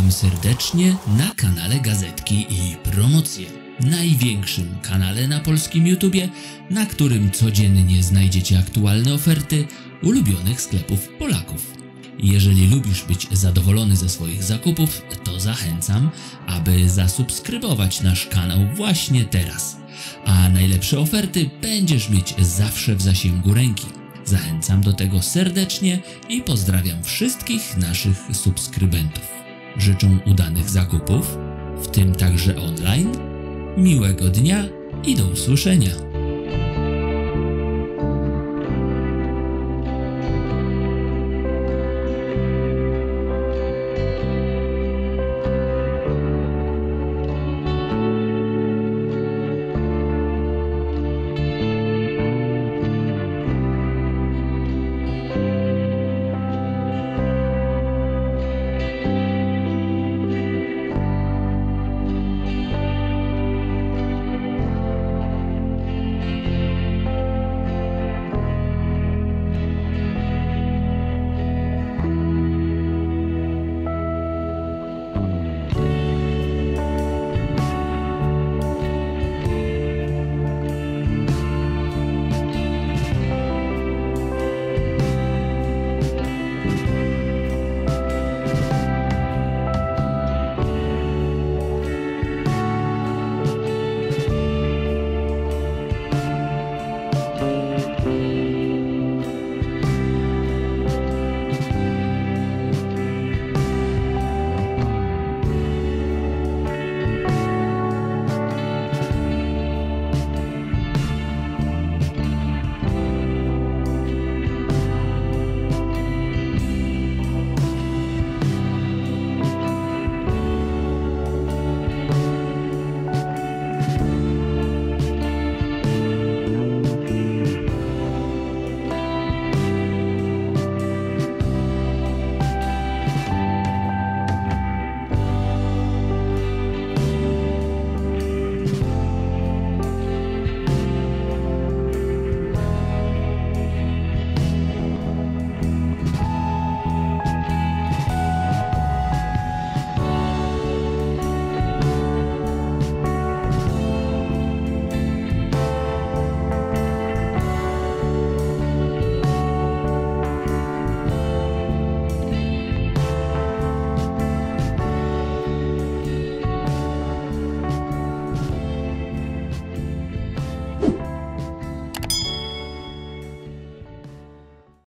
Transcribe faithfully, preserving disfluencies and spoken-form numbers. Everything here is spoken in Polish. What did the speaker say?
Witam serdecznie na kanale Gazetki i Promocje, największym kanale na polskim YouTubie, na którym codziennie znajdziecie aktualne oferty ulubionych sklepów Polaków. Jeżeli lubisz być zadowolony ze swoich zakupów, to zachęcam, aby zasubskrybować nasz kanał właśnie teraz, a najlepsze oferty będziesz mieć zawsze w zasięgu ręki. Zachęcam do tego serdecznie i pozdrawiam wszystkich naszych subskrybentów. Życzę udanych zakupów, w tym także online, miłego dnia i do usłyszenia.